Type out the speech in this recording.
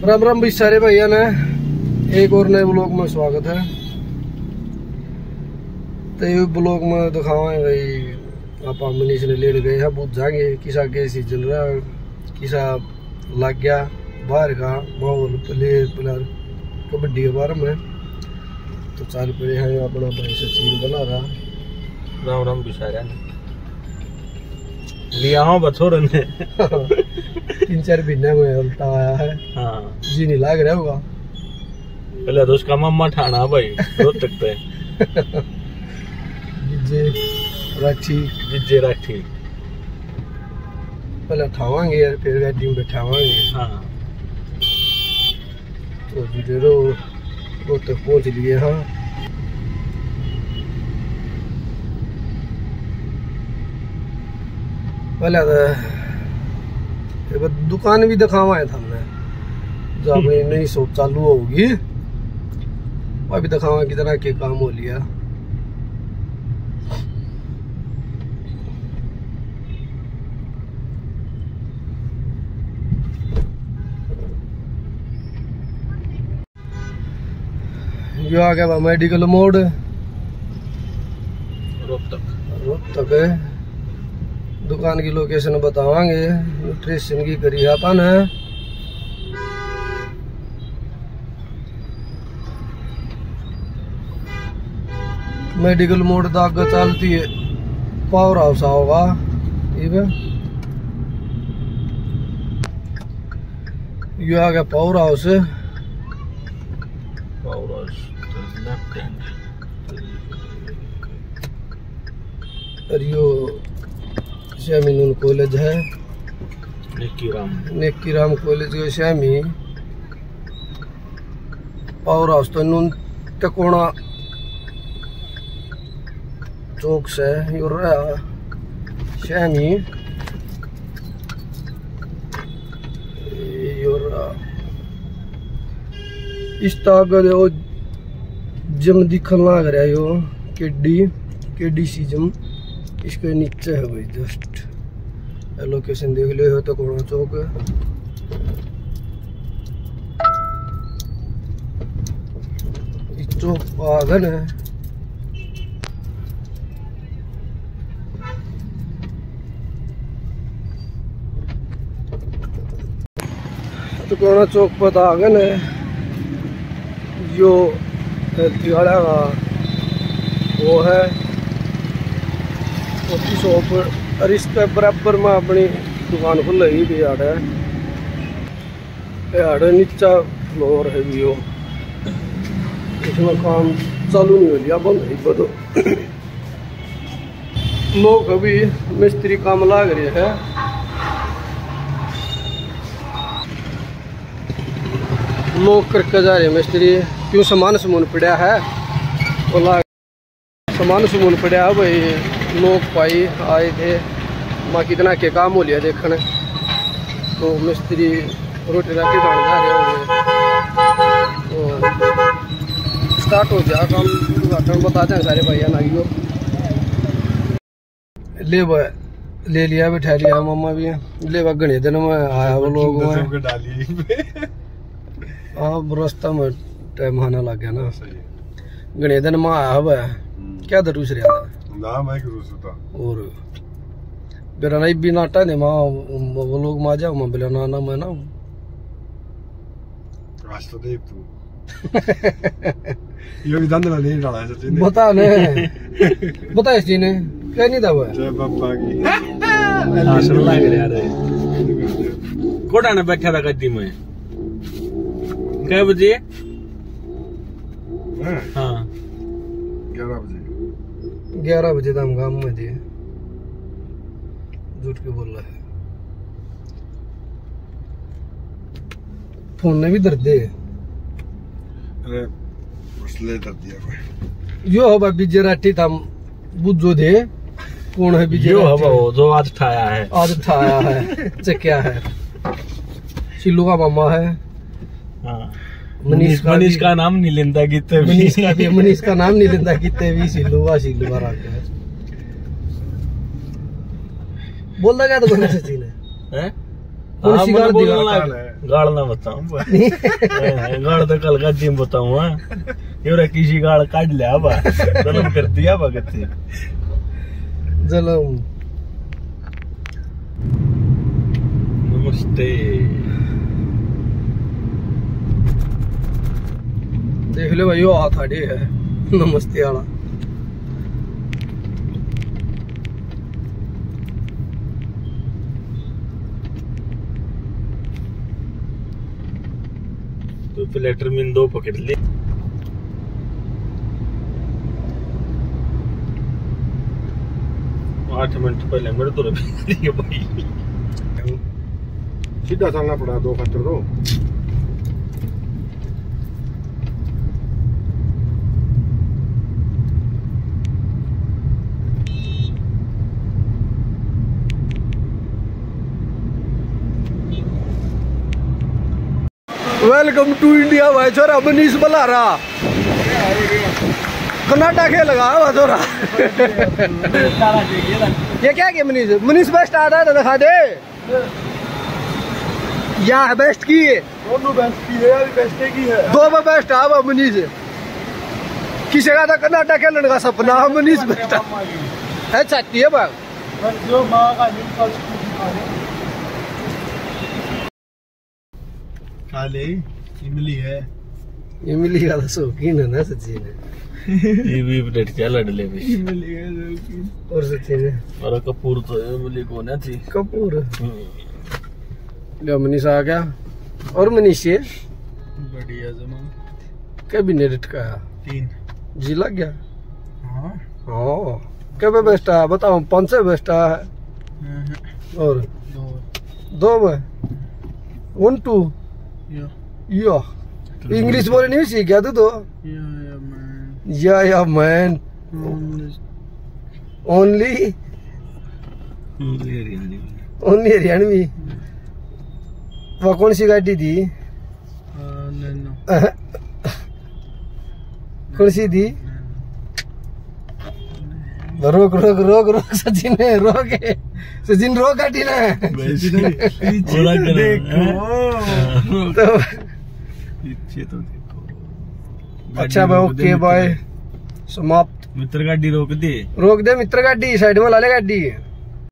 राम राम भी सारे भैया ने एक और नए ब्लॉग में स्वागत है। तो ये ब्लॉग में दिखावाएंगे भाई आप मनीष ने लेने गए हैं बुझाएंगे किसा के सीजन रहा किसा लग गया बाहर का माहौल प्लेयर कबड्डी के बारे में। तो चाल पड़े हैं अपना भाई सचिन बना रहा। राम राम भी सारे लिया हूँ बछोर ने 3-4 महीने में उल्टा आया है। हाँ जी नहीं लाग रहा होगा पहले तो उसका मम्मा ठाना भाई रोज तक पे विजय राठी पहले उठावांगे यार फिर गाड़ी में बैठावांगे। हाँ तो जुड़े वो तक पहुंच लिए। हाँ पहले तो दुकान भी दिखावा है हमने जो अपनी नई शॉप चालू होगी वह भी दिखावा कितना के काम हो लिया। ये आ गया मेडिकल मोड रोहतक है। दुकान की लोकेशन बतावांगे न्यूट्रिशन की करी अपन है। मेडिकल मोड तक चलती है पावर हाउस होगा ये आ गया पावर हाउस। और यो श्यामी कॉलेज है नेकी राम कॉलेज के श्यामी पावर हाउस तो नून टकोना चौक से श्यामी इस ताकत जिम दिखन लग रहा है यो केडी सी जिम इसके नीचे है भाई जस्ट लोकेशन देख ले हो तो कोना चौक इस चौक आगन है। तो कोना चौक पर आगन है जो तिवाड़ा का वो है शॉप और इसके बराबर में अपनी दुकान खुल रही भी यार है नीचा फ्लोर है भी वो इसमें काम चालू नहीं हो लिया बंद तो लोग अभी मिस्त्री काम लाग रहे हैं। लोग करके जा रहे हैं मिस्त्री क्यों सामान पड़ा है वो सामान पड़ा है भाई। लोग भाई आए थे माँ कितना के काम हो लिया देखने तो मिस्त्री रोटी राटी खाने जा रहे होंगे तो स्टार्ट हो गया काम उद्घाटन बताते हैं सारे भैया नागियों ले लिया बैठा लिया मम्मा भी ले घने दिन में आया वो लोग हाँ रास्ता में टाइम आना लग गया ना घने दिन में आया हुआ क्या दूसरे और बेरा नहीं भी नाटा ने माँ वो लोग माँ जाओ माँ बेला ना मैं ना रास्ता देख तू ये भी दंड नहीं डाला है सचिन बता ने बता इस ने क्या नहीं था वो जय बाबा की आसन लग रहा है कोड़ा ने बैठा था गद्दी में कै बजे हाँ 11 बजे हम गांव में थे झूठ के बोल रहा है फोन ने भी दर्द दे अरे उसले दर्द दिया कोई यो हो विजय राठी था बुझो थे कौन है विजय जो आज ठाया है चक्या है शिल्लू का मामा है। हाँ मनीष का नाम नहीं लेता कितने मनीष का नाम नहीं लेता कितने भी सिल्लू का रख है बोल रहा क्या तो सचिन है हाँ, गाल ना बताऊं गाल तो कल गाड़ी में बताऊं ये किसी गाल काट लिया बा जलम कर दिया बा कहते जलम। नमस्ते देख लो भाई वो हाथ आड़े है नमस्ते वाला। तो लेटर में 2 पकड़ ले। आठ मिनट पहले मेरे तो भाई सीधा चलना पड़ा 2 खतर तो। वेलकम टू इंडिया भाई छोरा मनीष बलारा कनाडा खेलेगा भाई छोरा। ये क्या क्या मनीष मनीष बेस्ट आ रहा है तो दिखा दे। या बेस्ट की है दोनों बेस्ट की है यार, बेस्ट की है 2 में बेस्ट है वो मनीष। किसी का था कनाडा खेलने का सपना मनीष बेस्ट है चाहती है भाई। जो माँ का खाले इमली है, इमली का तो शौकीन है ना सचिन ये भी अपडेट चल डले भी इमली है शौकीन। और सचिन और कपूर तो इमली को ना थी कपूर। मनीष आ गया और मनीष ये बढ़िया जमा कैबिनेट का 3 जी लग गया। हाँ हाँ क्या बेस्ट है बताओ 5 से बेस्ट है और 2 में 1 2 या इंग्लिश बोले नहीं सीख गया तू तो। या मैन ओनली हरियाणवी। वो कौन सी गाड़ी थी कौन सी थी? रोक रोक रोक रोक सचिन रोक सचिन रोक गाड़ी ना तो पीछे तो देखो। अच्छा भाई ओके बाय समाप्त। मित्र गाड़ी रोक दे मित्र गाड़ी साइड में ला ले गाड़ी।